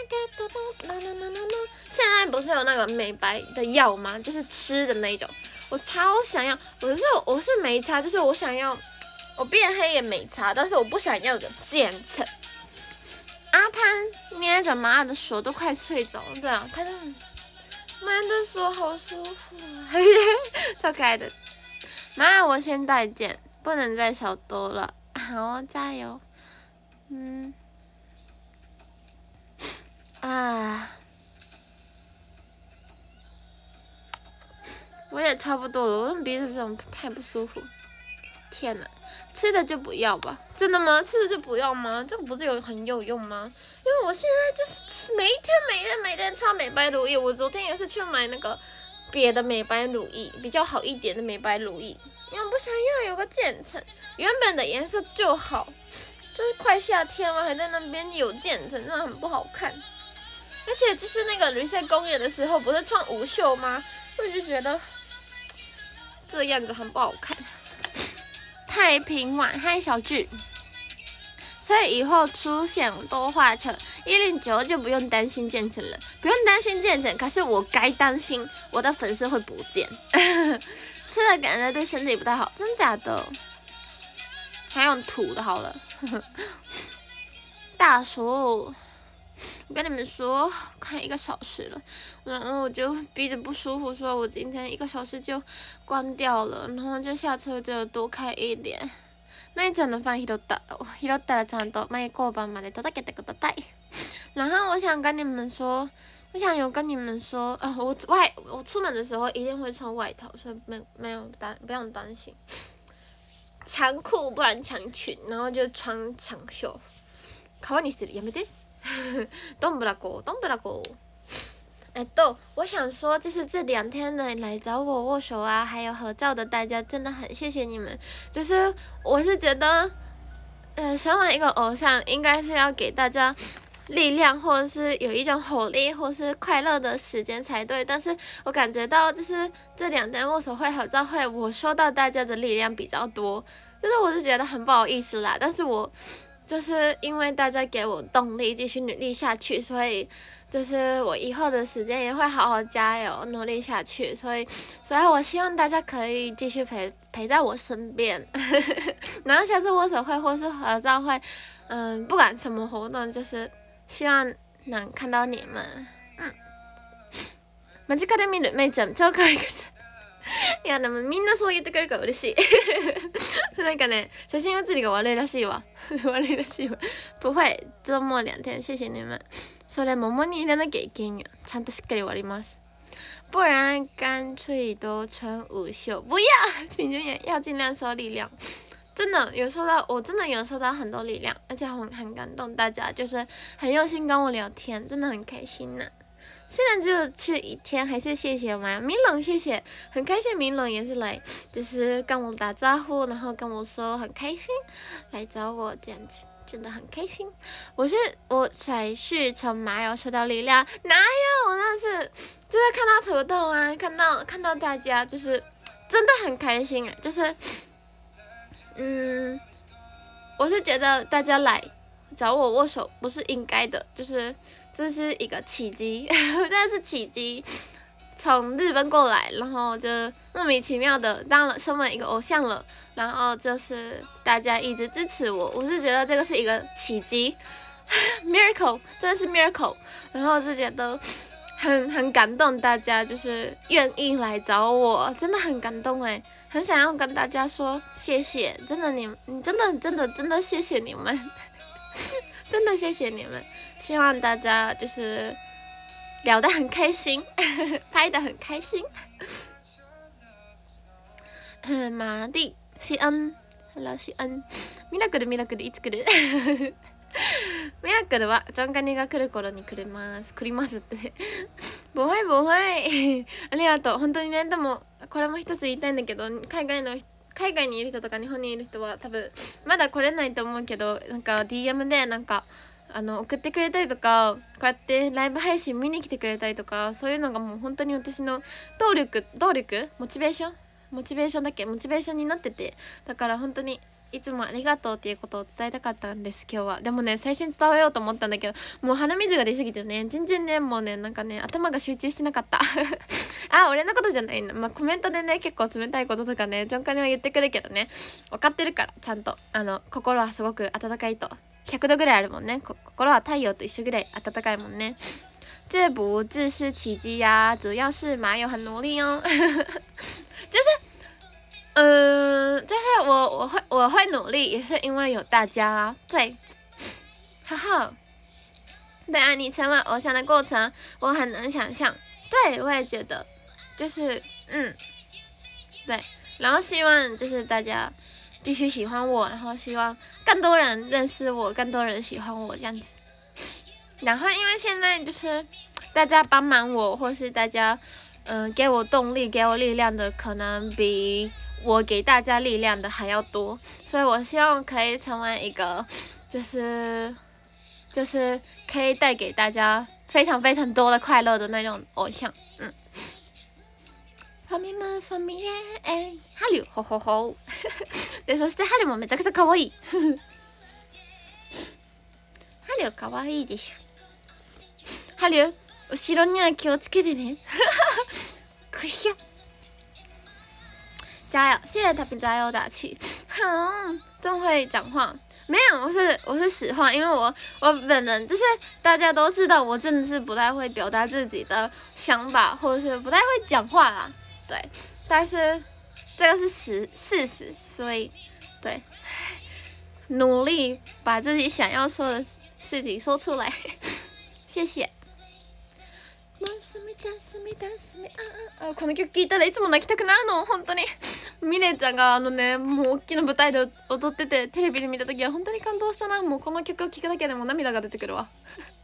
现在不是有那个美白的药吗？就是吃的那种。 我超想要，我是我是没差，就是我想要，我变黑也没差，但是我不想要有个渐层。阿潘捏着妈的手都快睡着了，对啊，他就妈的手好舒服啊，超可爱的。妈，我先代见，不能再少多了，好，加油。嗯，啊。我也差不多了，我的鼻子这种太不舒服。天哪，吃的就不要吧？真的吗？吃的就不要吗？这个不是有很有用吗？因为我现在就是每一天、每天、每天擦美白乳液。我昨天也是去买那个别的美白乳液，比较好一点的美白乳液，因为我不想要有个渐层，原本的颜色就好。就是快夏天了，还在那边有渐层，真的很不好看。而且就是那个绿色公园的时候，不是穿无袖吗？我就觉得。这个样子很不好看。太平碗，嗨小聚。所以以后出现都画成一零九就不用担心渐层了，不用担心渐层。可是我该担心我的粉丝会不见，吃了感觉对身体不太好，真假的？还用土的好了。大叔。我跟你们说，快一个小时了，然后我就鼻子不舒服，所以我今天一个小时就关掉了，然后就下车就多开一点。那一整的饭拾った拾ったらちゃんと前交番まで届けてください。然后我想跟你们说，我想有跟你们说，呃，我外我出门的时候一定会穿外套，所以没没有担不用担心。长裤不然长裙，然后就穿长袖。川にしてるやめて。どんぶらこどんぶらこ。哎，对，我想说，就是这两天呢来找我握手啊，还有合照的大家，真的很谢谢你们。就是我是觉得，呃，身为一个偶像，应该是要给大家力量，或者是有一种活力，或是快乐的时间才对。但是我感觉到，就是这两天握手会、合照会，我收到大家的力量比较多，就是我是觉得很不好意思啦，但是我。就是因为大家给我动力继续努力下去，所以就是我以后的时间也会好好加油努力下去，所以所以我希望大家可以继续陪陪在我身边，然后下次握手会或是合照会，嗯，不管什么活动，就是希望能看到你们，嗯。間近で見るめいちゃん超可愛かった。いやでもみんなそう言ってくれるから嬉しい。なんかね、写真写りが悪いらしいわ。悪いらしいわ。不会、周末两天、谢谢你们。それ桃に入れなきゃいけんよ。ちゃんとしっかり割ります。不然干脆都穿无袖。不要，平均也要尽量收力量。真的有收到，我真的有收到很多力量，而且很很感动，大家就是很用心跟我聊天，真的很开心呢、啊。虽然只有去一天，还是谢谢我们明龙，谢谢，很开心明龙也是来，就是跟我打招呼，然后跟我说很开心来找我这样子，真的很开心。我是我才是从马友收到力量，哪有？我那是就是看到土豆啊，看到看到大家，就是真的很开心啊，就是嗯，我是觉得大家来找我握手不是应该的，就是。这是一个奇迹，真的是奇迹。从日本过来，然后就莫名其妙的当了身为一个偶像了，然后就是大家一直支持我，我是觉得这个是一个奇迹，miracle， 真的是 miracle。然后就觉得很很感动，大家就是愿意来找我，真的很感动哎，很想要跟大家说谢谢，真的你你真的真的真的谢谢你们，真的谢谢你们。希望大家就是聊得很开心，拍得很开心。マディ、シアン、Hello シアン、ミラクルミラクルいつ来る？ミラクルはジョンガニが来る頃に来ります。来りますって。不会不会。ありがとう。本当にね、でもこれも一つ言いたいんだけど、海外の海外にいる人とか日本にいる人は多分まだ来れないと思うけど、なんか ディーエム でなんか。あの送ってくれたりとか、こうやってライブ配信見に来てくれたりとか、そういうのがもう本当に私の動力動力モチベーションモチベーションだっけモチベーションになってて、だから本当にいつもありがとうっていうことを伝えたかったんです今日は。でもね最初に伝えようと思ったんだけどもう鼻水が出すぎてね全然ねもうねなんかね頭が集中してなかったあ俺のことじゃないの。まあコメントでね結構冷たいこととかねジョンカニは言ってくるけどね分かってるからちゃんとあの心はすごく温かいとひゃくどぐらいあるもんね。心は太陽と一緒ぐらい温かいもんね。这不只是奇迹呀，主要是马友很努力哦。就是嗯，就是我我会我会努力，也是因为有大家啊。对，哈哈。对啊，你成为偶像的过程，我很能想象。对，我也觉得，就是嗯，对。然后希望就是大家继续喜欢我，然后希望更多人认识我，更多人喜欢我这样子。然后因为现在就是大家帮忙我，或是大家嗯、呃、给我动力、给我力量的，可能比我给大家力量的还要多，所以我希望可以成为一个就是就是可以带给大家非常非常多的快乐的那种偶像。嗯。ファミマファミレーハリュほほほでそしてハリュもめちゃくちゃ可愛いハリュ可愛いでしょ。ハリュ後ろには気をつけてねくひゃ加油！谢谢他们加油打气。哼，这么会讲话？没有，我是我是实话，因为我我本人就是大家都知道，我真的是不太会表达自己的想法，或者是不太会讲话啦。对，但是这个是实事实，所以对，努力把自己想要说的事情说出来。谢谢。あこの曲聴いたらいつも泣きたくなるの本当に。ミレイちゃんがあのねもう大きな舞台で踊っててテレビで見た時は本当に感動したな。もうこの曲を聴くだけでも涙が出てくるわ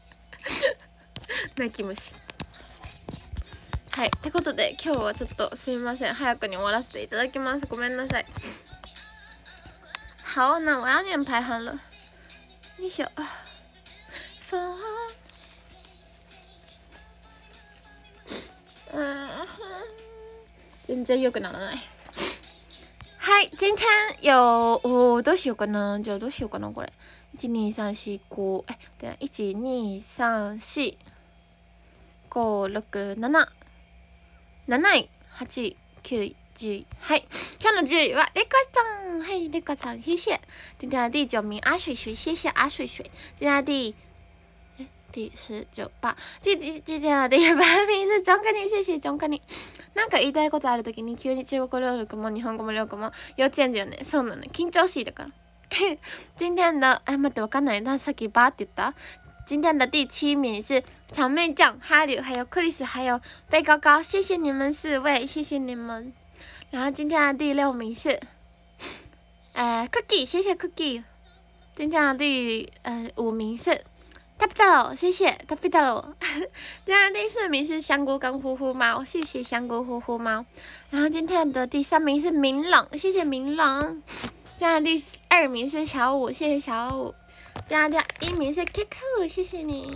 泣き虫。はいってことで今日はちょっとすいません早くに終わらせていただきます。ごめんなさい。好，那我要念排行了。よいしょ。嗯，全然良くならない。はい、今天有おどうしようかな。じゃあどうしようかなこれ。一二三四五えで一二三四五六七七位八九十はい。今日のじゅういはレカさん。はい、レカさん，谢谢。今天的第九名阿水水，谢谢阿水水。今天的第第十九八，今今天の第八名是ジョンカニ，谢謝ジョンカニ。なんか言いたいことあるときに急に中国語力も日本語も両語も幼稚園だよね。そうなの緊張しいだから今天的哎待ってわかんないなさっきバーって言った今天的第七名是草莓酱、哈柳还有克里斯还有贝高高，谢谢你们四位，谢谢你们。然后今天的第六名是呃 Cookie， 谢谢 Cookie。今天的第呃五名是タピタロ，谢谢タピタロ。今天第四名是香菇跟呼呼猫，谢谢香菇呼呼猫。然后今天的第三名是明朗，谢谢明朗。今天的第二名是小五，谢谢小五。今天的第一名是 Kiku， 谢谢你。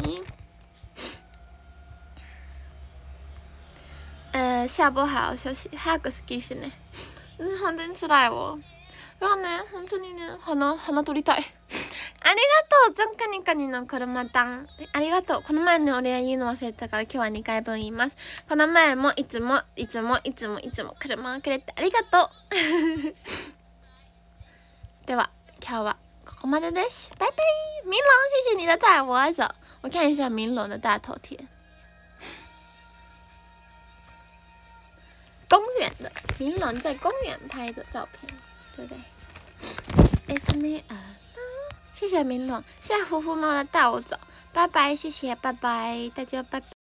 呃，下播还要休息，早くスッキリしてね。うん本当に辛いわ。いやね本当にね鼻鼻取りたい。ありがとうジョンカニカニの車単ありがとう。この前のお礼言うの忘れてたから今日はにかいぶん言います。この前もいつもいつもいつもいつも車をくれてありがとうでは今日はここまでです。拜拜。明龙谢谢你的带我走。我看一下明龙的大头贴。公园的明龙在公园拍的照片，对不对 ？S M R。谢谢明龙，谢谢呼呼猫的带我走，拜拜，谢谢，拜拜，大家拜拜。